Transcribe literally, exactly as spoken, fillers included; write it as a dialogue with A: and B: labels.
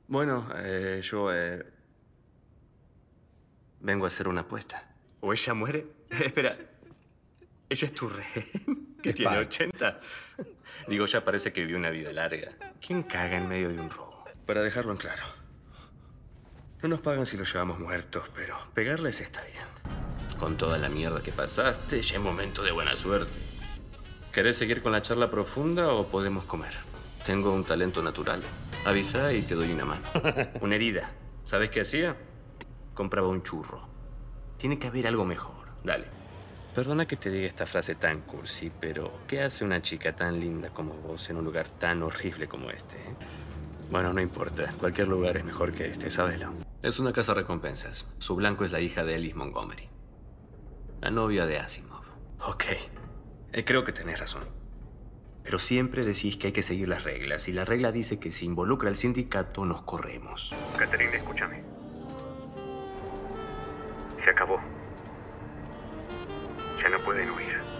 A: Bueno, eh, yo eh, vengo a hacer una apuesta. ¿O ella muere? Espera, ¿ella es tu rehén? ¿Que tiene ochenta? Digo, ya parece que vivió una vida larga. ¿Quién caga en medio de un robo? Para dejarlo en claro. No nos pagan si los llevamos muertos, pero pegarles está bien. Con toda la mierda que pasaste, ya es momento de buena suerte. ¿Querés seguir con la charla profunda o podemos comer? Tengo un talento natural. Avisa y te doy una mano. Una herida. ¿Sabes qué hacía? Compraba un churro. Tiene que haber algo mejor. Dale. Perdona que te diga esta frase tan cursi, pero ¿qué hace una chica tan linda como vos en un lugar tan horrible como este? eh? Bueno, no importa. Cualquier lugar es mejor que este, sábelo. Es una casa recompensas. Su blanco es la hija de Alice Montgomery, la novia de Asimov. Ok. Eh, creo que tenés razón. Pero siempre decís que hay que seguir las reglas. Y la regla dice que si involucra al sindicato, nos corremos.
B: Catherine, escúchame. Se acabó. Ya no pueden huir.